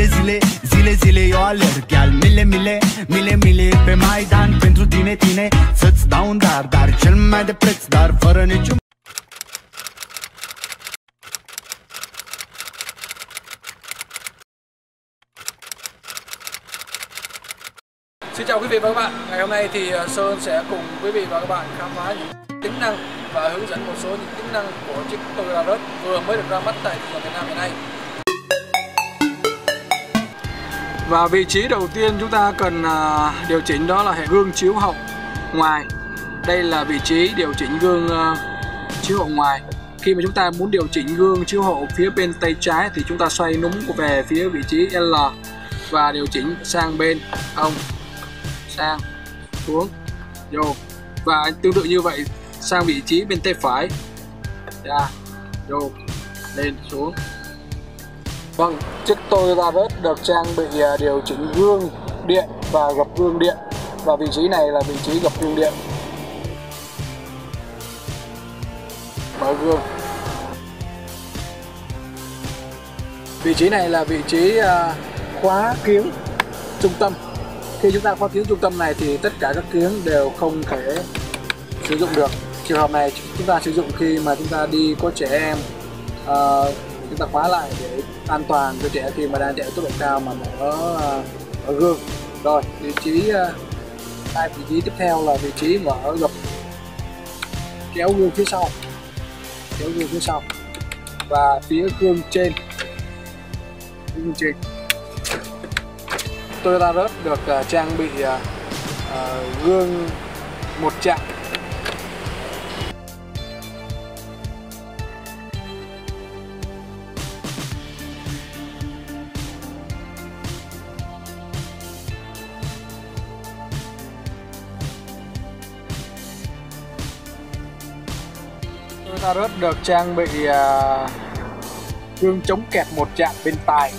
Zile eu alerg al mile pe Maidan pentru tine să-ți dau un dar cel mai de preț, dar fără niciun. Xin chào quý vị và các bạn. Ngày hôm nay thì Sơn sẽ cùng quý vị và các bạn khám phá những tính năng và hướng dẫn một số những tính năng của chiếc Toyota Rush vừa mới được ra mắt tại thị trường Việt Nam hiện nay. Và vị trí đầu tiên chúng ta cần điều chỉnh đó là hệ gương chiếu hậu ngoài. Đây là vị trí điều chỉnh gương chiếu hậu ngoài. Khi mà chúng ta muốn điều chỉnh gương chiếu hậu phía bên tay trái thì chúng ta xoay núm về phía vị trí L và điều chỉnh sang bên hông, sang, xuống, vô. Và tương tự như vậy sang vị trí bên tay phải, ra, vô, lên, xuống. Vâng, chiếc Toyota Rush được trang bị điều chỉnh gương điện và gập gương điện. Và vị trí này là vị trí gập gương điện. Mở gương. Vị trí này là vị trí khóa kiếng trung tâm. Khi chúng ta khóa kiếng trung tâm này thì tất cả các kiếng đều không thể sử dụng được. Trường hợp này chúng ta sử dụng khi mà chúng ta đi có trẻ em, chúng ta khóa lại để an toàn cho trẻ khi mà đang chạy tốc độ cao mà mở gương. Rồi, vị trí tiếp theo là vị trí mở gập kéo gương phía sau, và phía gương trên. Toyota Rush được trang bị gương một chạm. Toyota Rush được trang bị gương chống kẹt một chạm bên tài.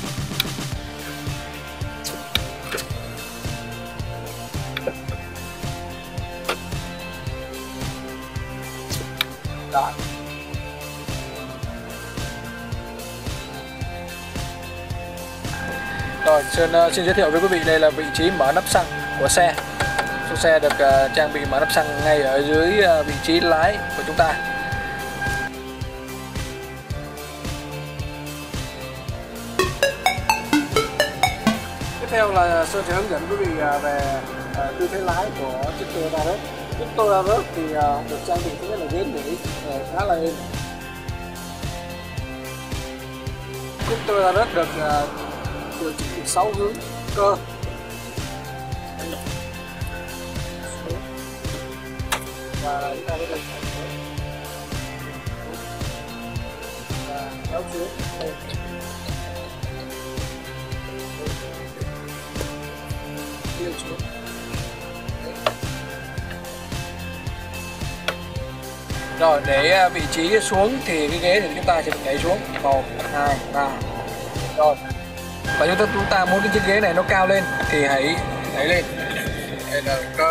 Đó. Rồi, Sơn xin giới thiệu với quý vị đây là vị trí mở nắp xăng của xe. Chiếc xe được trang bị mở nắp xăng ngay ở dưới vị trí lái của chúng ta. Tiếp theo là Sơn sẽ hướng dẫn quý vị về tư thế lái của chiếc Toyota Rush. Chiếc Toyota Rush thì được trang bị thứ nhất là ghế nghỉ khá là êm. Chiếc Toyota Rush được điều chỉnh 6 hướng cơ. Và chúng ta có thể kéo xuống. Rồi, để vị trí xuống thì cái ghế thì chúng ta sẽ nhảy xuống 1, 2, 3. Rồi, và chúng ta muốn cái chiếc ghế này nó cao lên thì hãy đẩy lên. Đây là cơ.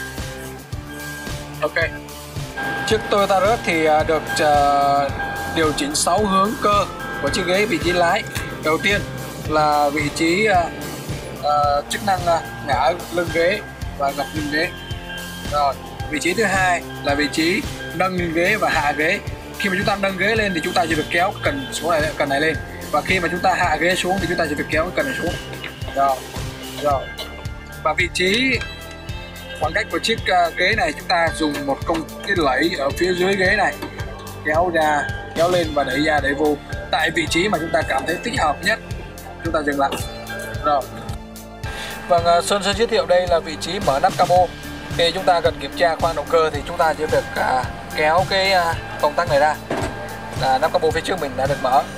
Ok. Chiếc Toyota Rush thì được điều chỉnh 6 hướng cơ của chiếc ghế vị trí lái. Đầu tiên là vị trí chức năng ngả lưng ghế và gập lưng ghế. Rồi, vị trí thứ hai là vị trí nâng ghế và hạ ghế. Khi mà chúng ta nâng ghế lên thì chúng ta chỉ việc kéo cần này lên, và khi mà chúng ta hạ ghế xuống thì chúng ta chỉ việc kéo cái cần này xuống. Rồi. Và vị trí khoảng cách của chiếc ghế này chúng ta dùng một cái lẫy ở phía dưới ghế này, kéo ra, kéo lên và đẩy ra đẩy vô. Tại vị trí mà chúng ta cảm thấy thích hợp nhất, chúng ta dừng lại. Rồi. Vâng, Sơn sẽ giới thiệu đây là vị trí mở nắp capo. Khi chúng ta cần kiểm tra khoang động cơ thì chúng ta chỉ việc kéo cái công tắc này ra là nắp capo phía trước mình đã được mở.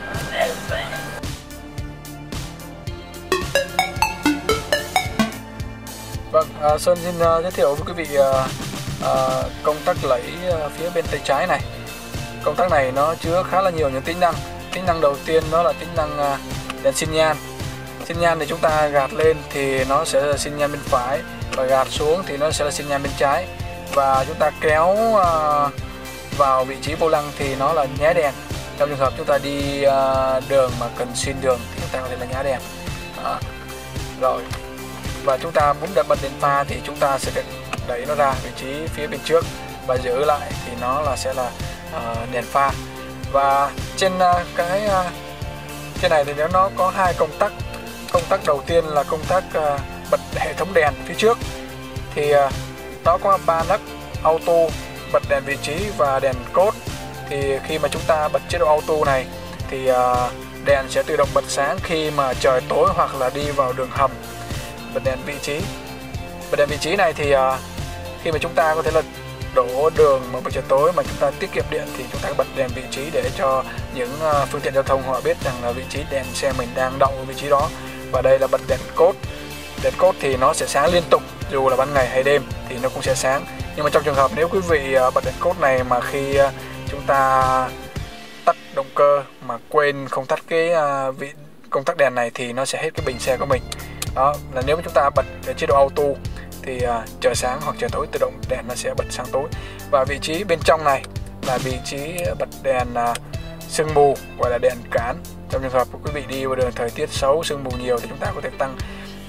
Vâng, Sơn xin giới thiệu với quý vị công tắc lẫy phía bên tay trái này. Công tắc này nó chứa khá là nhiều những tính năng. Tính năng đầu tiên đó là tính năng đèn xin nhan. Xin nhan thì chúng ta gạt lên thì nó sẽ là xin nhan bên phải, và gạt xuống thì nó sẽ là xin nhan bên trái. Và chúng ta kéo vào vị trí vô lăng thì nó là nháy đèn. Trong trường hợp chúng ta đi đường mà cần xin đường thì chúng ta có thể là nhá đèn. Đó. Rồi, và chúng ta muốn bật đèn pha thì chúng ta sẽ đẩy nó ra vị trí phía bên trước và giữ lại thì nó sẽ là đèn pha. Và trên cái này thì nó có hai công tắc. Công tắc đầu tiên là công tắc bật hệ thống đèn phía trước, thì nó có 3 nấc: auto, bật đèn vị trí và đèn code. Thì khi mà chúng ta bật chế độ auto này thì đèn sẽ tự động bật sáng khi mà trời tối hoặc là đi vào đường hầm. Bật đèn vị trí này thì khi mà chúng ta có thể là đổ đường mà buổi trời tối mà chúng ta tiết kiệm điện thì chúng ta bật đèn vị trí để cho những phương tiện giao thông họ biết rằng là vị trí đèn xe mình đang đậu ở vị trí đó. Và đây là bật đèn code. Đèn code thì nó sẽ sáng liên tục, dù là ban ngày hay đêm thì nó cũng sẽ sáng. Nhưng mà trong trường hợp nếu quý vị bật đèn code này mà khi chúng ta tắt động cơ mà quên không tắt cái công tắc đèn này thì nó sẽ hết cái bình xe của mình. Đó là nếu mà chúng ta bật chế độ auto thì trời sáng hoặc trời tối tự động đèn nó sẽ bật sáng tối. Và vị trí bên trong này là vị trí bật đèn sương mù, gọi là đèn cản. Trong trường hợp của quý vị đi vào đường thời tiết xấu, sương mù nhiều thì chúng ta có thể tăng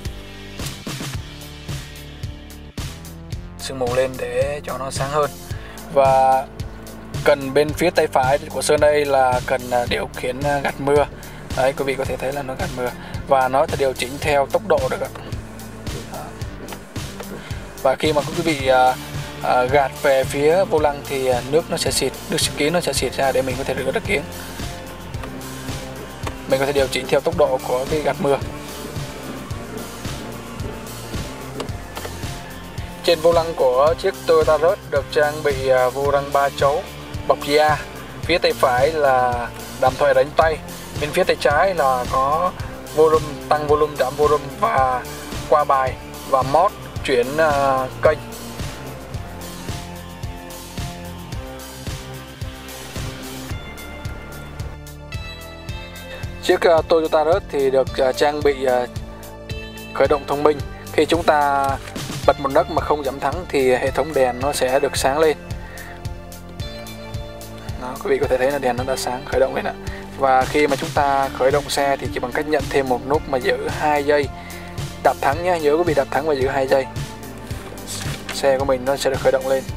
sương mù lên để cho nó sáng hơn. Và cần bên phía tay phải của Sơn đây là cần điều khiển gạt mưa. Đấy, quý vị có thể thấy là nó gạt mưa và nó sẽ điều chỉnh theo tốc độ được ạ. Và khi mà quý vị gạt về phía vô lăng thì nước kiếng nó sẽ xịt ra để mình có thể rửa được kiếng. Mình có thể điều chỉnh theo tốc độ của cái gạt mưa. Trên vô lăng của chiếc Toyota Rush được trang bị vô lăng 3 chấu bọc da. Phía tay phải là đàm thoại đánh tay. Bên phía tay trái là có volume, tăng volume, giảm volume và qua bài và mod chuyển kênh. Chiếc Toyota Rush thì được trang bị khởi động thông minh. Khi chúng ta bật một nấc mà không giảm thắng thì hệ thống đèn nó sẽ được sáng lên. Đó, quý vị có thể thấy là đèn nó đã sáng khởi động lên ạ. Và khi mà chúng ta khởi động xe thì chỉ bằng cách nhận thêm một nút mà giữ 2 giây đạp thắng nhé, nhớ quý vị đạp thắng và giữ 2 giây. Xe của mình nó sẽ được khởi động lên.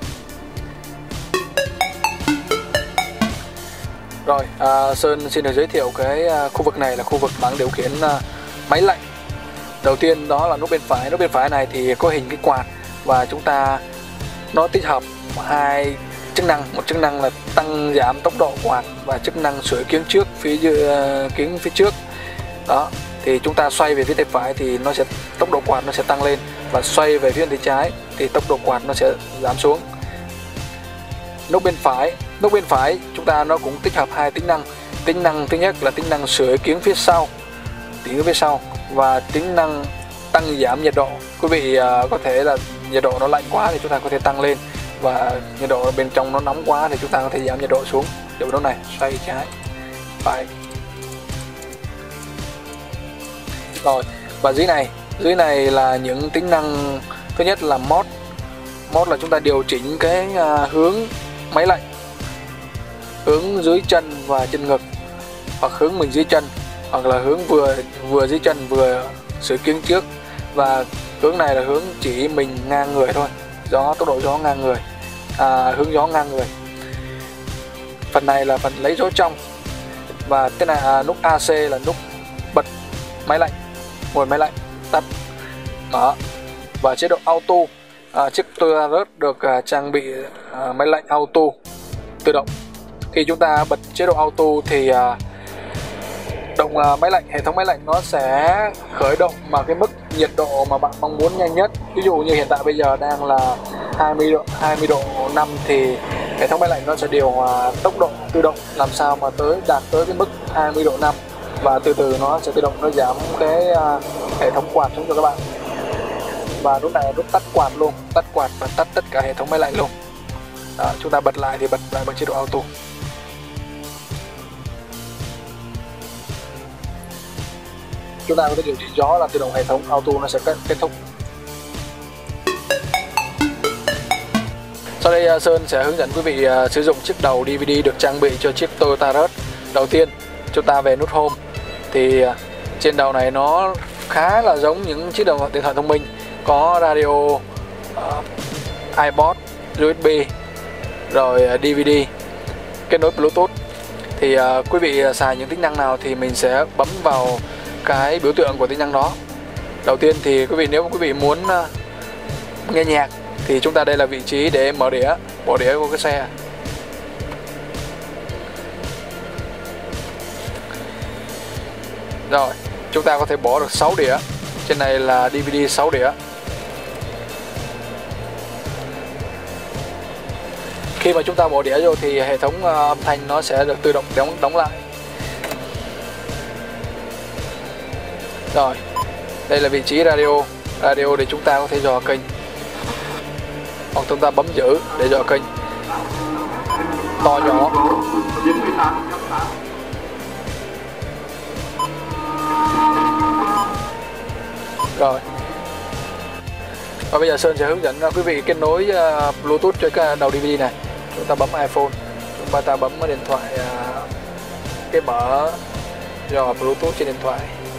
Rồi, Sơn xin được giới thiệu cái khu vực này là khu vực bảng điều khiển máy lạnh. Đầu tiên đó là nút bên phải. Nút bên phải này thì có hình cái quạt và nó tích hợp hai chức năng. Một chức năng là tăng giảm tốc độ quạt và chức năng sưởi kiếng trước kiếng phía trước. Đó, thì chúng ta xoay về phía tay phải thì tốc độ quạt nó sẽ tăng lên, và xoay về phía tay trái thì tốc độ quạt nó sẽ giảm xuống. Nút bên phải chúng ta nó cũng tích hợp hai tính năng. Tính năng thứ nhất là tính năng sưởi kiếng phía sau, và tính năng tăng giảm nhiệt độ. Quý vị có thể là nhiệt độ nó lạnh quá thì chúng ta có thể tăng lên, và nhiệt độ bên trong nó nóng quá thì chúng ta có thể giảm nhiệt độ xuống. Điều đó này, xoay trái phải. Rồi, và dưới này là những tính năng. Thứ nhất là mod là chúng ta điều chỉnh cái hướng máy lạnh, hướng dưới chân và chân ngực, hoặc hướng mình dưới chân, hoặc là hướng vừa dưới chân vừa sưởi kiếng trước. Và hướng này là hướng chỉ mình ngang người thôi, tốc độ gió ngang người, hướng gió ngang người. Phần này là phần lấy gió trong. Và cái này nút AC là nút bật máy lạnh, nguồn máy lạnh tắt. Đó. Và chế độ auto, chiếc Toyota Rush được trang bị máy lạnh auto tự động. Khi chúng ta bật chế độ auto thì hệ thống máy lạnh nó sẽ khởi động mà cái mức nhiệt độ mà bạn mong muốn nhanh nhất. Ví dụ như hiện tại bây giờ đang là 20 độ 5 thì hệ thống máy lạnh nó sẽ điều hòa tốc độ tự động làm sao mà đạt tới cái mức 20 độ 5, và từ từ nó sẽ tự động nó giảm cái hệ thống quạt xuống cho các bạn. Và nút này là nút tắt quạt luôn, tắt quạt và tắt tất cả hệ thống máy lạnh luôn. Đó, chúng ta bật lại thì bật lại bằng chế độ auto. Chúng ta có thể điều chỉnh gió là tự động hệ thống auto nó sẽ kết thúc. Sau đây Sơn sẽ hướng dẫn quý vị sử dụng chiếc đầu DVD được trang bị cho chiếc Toyota Rush. Đầu tiên chúng ta về nút Home, Thì trên đầu này nó khá là giống những chiếc điện thoại thông minh, có radio, iPod, USB, rồi DVD, kết nối Bluetooth. Thì quý vị xài những tính năng nào thì mình sẽ bấm vào cái biểu tượng của tính năng đó. Đầu tiên thì nếu quý vị muốn nghe nhạc thì chúng ta đây là vị trí để mở đĩa, bỏ đĩa của cái xe. Rồi, chúng ta có thể bỏ được 6 đĩa. Trên này là DVD 6 đĩa. Khi mà chúng ta bỏ đĩa vô thì hệ thống âm thanh nó sẽ được tự động đóng lại. Rồi, đây là vị trí radio. Radio để chúng ta có thể dò kênh, hoặc chúng ta bấm giữ để dò kênh to nhỏ. Rồi, và bây giờ Sơn sẽ hướng dẫn quý vị kết nối Bluetooth cho cái đầu DVD này. Chúng ta bấm iPhone, chúng ta bấm điện thoại, cái mở dò Bluetooth trên điện thoại.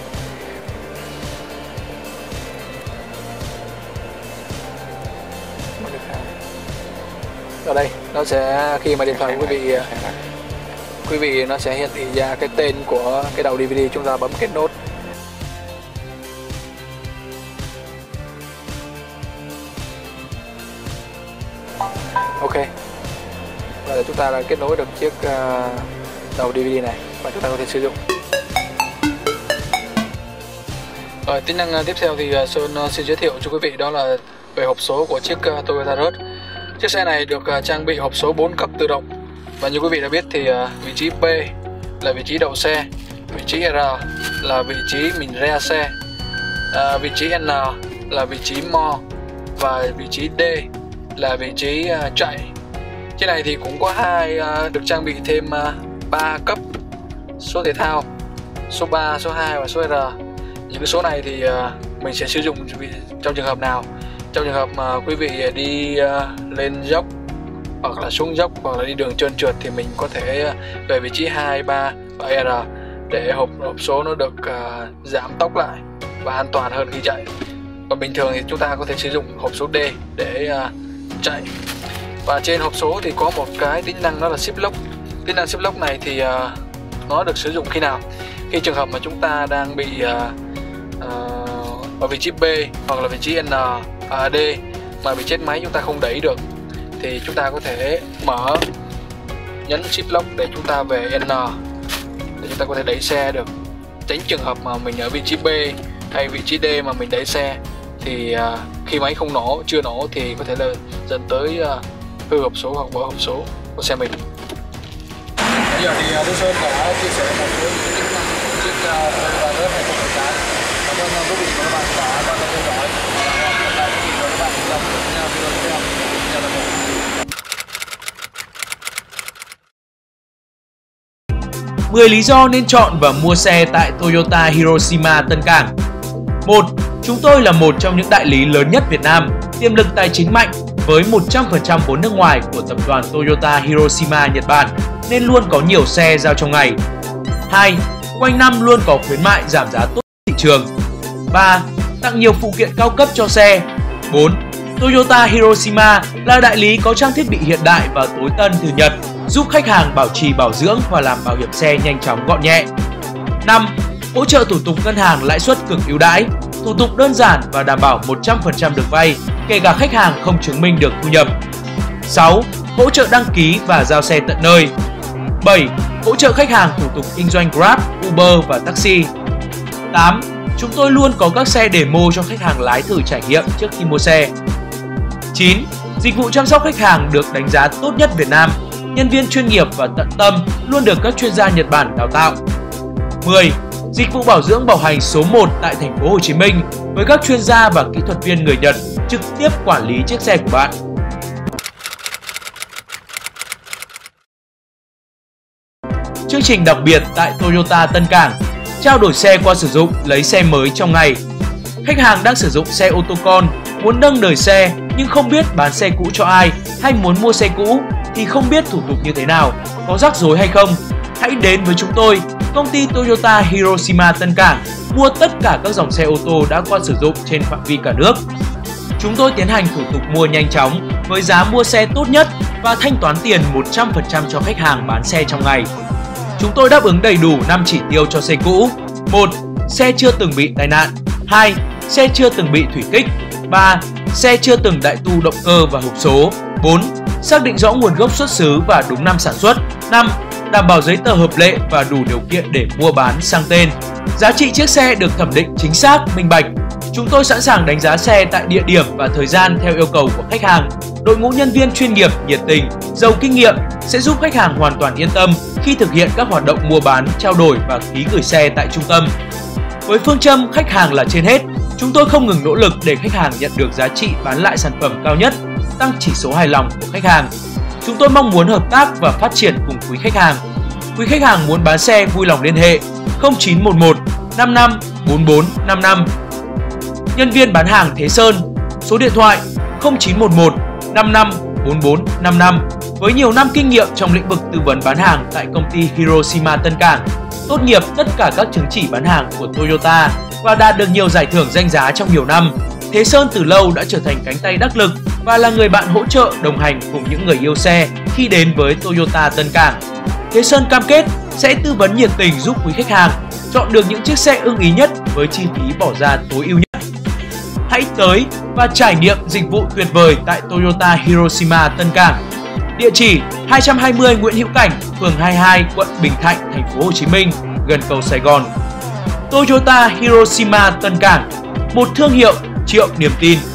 Ở đây nó sẽ, khi mà điện thoại của quý vị nó sẽ hiển thị ra cái tên của cái đầu DVD. Chúng ta bấm kết nối. Ok, và chúng ta đã kết nối được chiếc đầu DVD này và chúng ta có thể sử dụng. Rồi, tính năng tiếp theo thì Sơn xin giới thiệu cho quý vị đó là về hộp số của chiếc Toyota Rush. Chiếc xe này được trang bị hộp số 4 cấp tự động. Và như quý vị đã biết thì vị trí P là vị trí đậu xe, vị trí R là vị trí mình re xe, vị trí N là vị trí mo, và vị trí D là vị trí chạy. Trên này thì cũng có được trang bị thêm 3 cấp số thể thao, số 3, số 2 và số R. Những cái số này thì mình sẽ sử dụng trong trường hợp nào? Trong trường hợp mà quý vị đi lên dốc hoặc là xuống dốc hoặc là đi đường trơn trượt thì mình có thể về vị trí 2, 3 và R để hộp số nó được giảm tốc lại và an toàn hơn khi chạy. Còn bình thường thì chúng ta có thể sử dụng hộp số D để chạy. Và trên hộp số thì có một cái tính năng đó là Shift Lock. Tính năng Shift Lock này thì nó được sử dụng khi nào? Khi trường hợp mà chúng ta đang bị ở vị trí B hoặc là vị trí D mà bị chết máy chúng ta không đẩy được thì chúng ta có thể nhấn Shift Lock để chúng ta về N để chúng ta có thể đẩy xe được. Tránh trường hợp mà mình ở vị trí B hay vị trí D mà mình đẩy xe thì khi máy không nổ, chưa nổ thì có thể là dẫn tới hư hộp số hoặc vỡ hộp số của xe mình. Bây giờ thì Đức Sơn đã chia sẻ một số những tính năng của chiếc Toyota Rush 2018. Cảm ơn quý vị và các bạn đã quan tâm theo dõi. Và hẹn gặp lại quý vị và các bạn trong video tiếp theo. Chào tạm biệt. 10 lý do nên chọn và mua xe tại Toyota Hiroshima Tân Cảng. 1. Chúng tôi là một trong những đại lý lớn nhất Việt Nam, tiềm lực tài chính mạnh với 100% vốn nước ngoài của tập đoàn Toyota Hiroshima Nhật Bản nên luôn có nhiều xe giao trong ngày. 2. Quanh năm luôn có khuyến mại giảm giá tốt thị trường. 3. Tặng nhiều phụ kiện cao cấp cho xe. 4. Toyota Hiroshima là đại lý có trang thiết bị hiện đại và tối tân từ Nhật, giúp khách hàng bảo trì bảo dưỡng và làm bảo hiểm xe nhanh chóng gọn nhẹ. 5. Hỗ trợ thủ tục ngân hàng lãi suất cực ưu đãi, thủ tục đơn giản và đảm bảo 100% được vay, kể cả khách hàng không chứng minh được thu nhập. 6. Hỗ trợ đăng ký và giao xe tận nơi. 7. Hỗ trợ khách hàng thủ tục kinh doanh Grab, Uber và taxi. 8. Chúng tôi luôn có các xe demo cho khách hàng lái thử trải nghiệm trước khi mua xe. 9. Dịch vụ chăm sóc khách hàng được đánh giá tốt nhất Việt Nam, nhân viên chuyên nghiệp và tận tâm, luôn được các chuyên gia Nhật Bản đào tạo. 10. Dịch vụ bảo dưỡng bảo hành số 1 tại thành phố Hồ Chí Minh với các chuyên gia và kỹ thuật viên người Nhật trực tiếp quản lý chiếc xe của bạn. Chương trình đặc biệt tại Toyota Tân Cảng, trao đổi xe qua sử dụng, lấy xe mới trong ngày. Khách hàng đang sử dụng xe ô tô con, muốn nâng đời xe nhưng không biết bán xe cũ cho ai hay muốn mua xe cũ thì không biết thủ tục như thế nào, có rắc rối hay không. Hãy đến với chúng tôi, công ty Toyota Hiroshima Tân Cảng mua tất cả các dòng xe ô tô đã qua sử dụng trên phạm vi cả nước. Chúng tôi tiến hành thủ tục mua nhanh chóng với giá mua xe tốt nhất và thanh toán tiền 100% cho khách hàng bán xe trong ngày. Chúng tôi đáp ứng đầy đủ 5 chỉ tiêu cho xe cũ. 1. Xe chưa từng bị tai nạn. 2. Xe chưa từng bị thủy kích. 3. Xe chưa từng đại tu động cơ và hộp số. 4. Xác định rõ nguồn gốc xuất xứ và đúng năm sản xuất. 5. Đảm bảo giấy tờ hợp lệ và đủ điều kiện để mua bán sang tên. Giá trị chiếc xe được thẩm định chính xác, minh bạch. Chúng tôi sẵn sàng đánh giá xe tại địa điểm và thời gian theo yêu cầu của khách hàng. Đội ngũ nhân viên chuyên nghiệp, nhiệt tình, giàu kinh nghiệm sẽ giúp khách hàng hoàn toàn yên tâm khi thực hiện các hoạt động mua bán, trao đổi và ký gửi xe tại trung tâm. Với phương châm khách hàng là trên hết, chúng tôi không ngừng nỗ lực để khách hàng nhận được giá trị bán lại sản phẩm cao nhất, tăng chỉ số hài lòng của khách hàng. Chúng tôi mong muốn hợp tác và phát triển cùng quý khách hàng. Quý khách hàng muốn bán xe vui lòng liên hệ 0911 55 44 55. Nhân viên bán hàng Thế Sơn, số điện thoại 0911 55 44 55. Với nhiều năm kinh nghiệm trong lĩnh vực tư vấn bán hàng tại công ty Hiroshima Tân Cảng, tốt nghiệp tất cả các chứng chỉ bán hàng của Toyota và đạt được nhiều giải thưởng danh giá trong nhiều năm, Thế Sơn từ lâu đã trở thành cánh tay đắc lực và là người bạn hỗ trợ đồng hành cùng những người yêu xe khi đến với Toyota Tân Cảng. Thế Sơn cam kết sẽ tư vấn nhiệt tình giúp quý khách hàng chọn được những chiếc xe ưng ý nhất với chi phí bỏ ra tối ưu nhất. Hãy tới và trải nghiệm dịch vụ tuyệt vời tại Toyota Hiroshima Tân Cảng. Địa chỉ 220 Nguyễn Hữu Cảnh, phường 22, quận Bình Thạnh, thành phố Hồ Chí Minh, gần cầu Sài Gòn. Toyota Hiroshima Tân Cảng, một thương hiệu triệu niềm tin.